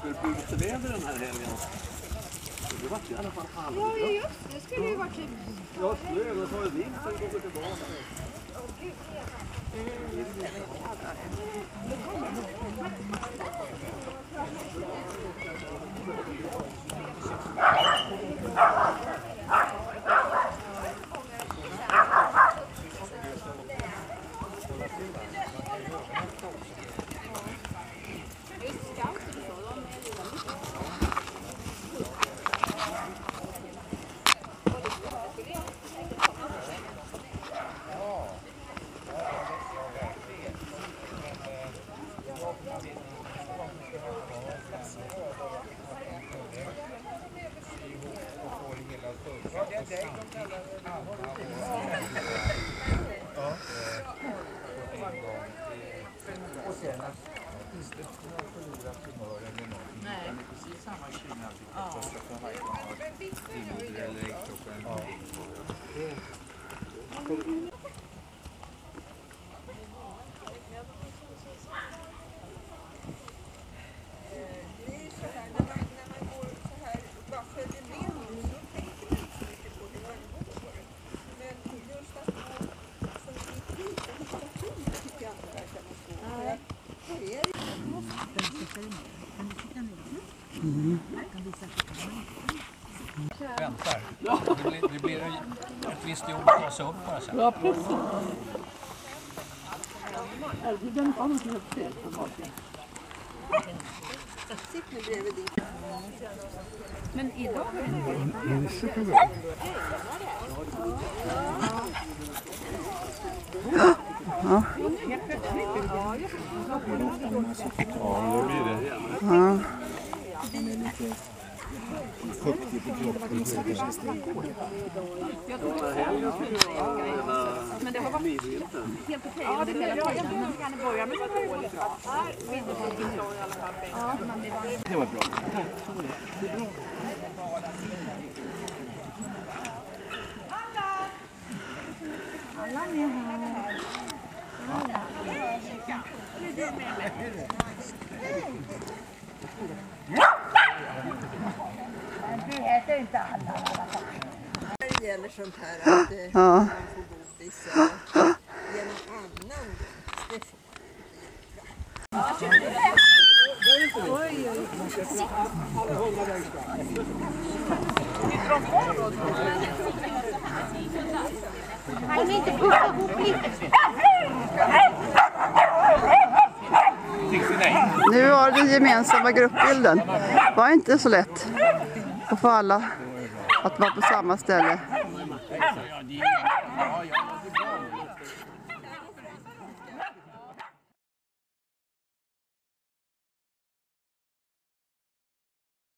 superbusväder den här helgen. Det var i alla fall halvbra. Ja, just det. Skulle ju varit typ... Ja, snö. Men tar en vind sen kommer tillbaka. Väntar. Det blir ett visst jobb att ta sig upp bara sen. Ja, precis. Den har något helt fel på baken. Sitt nu bredvid din. Men idag är Ja. Ja, det blir det. Ja. Fuktig på kroppen. men det har varit helt okej. Ja, det kan börja med att dåligt. Det var bra. Alla är här. Det äter inte alla. Det gäller sånt här att Ja. man får godis genom annan. Man kan inte pussa ihop lite. Nu var den gemensamma gruppbilden. Det var inte så lätt att få alla att vara på samma ställe.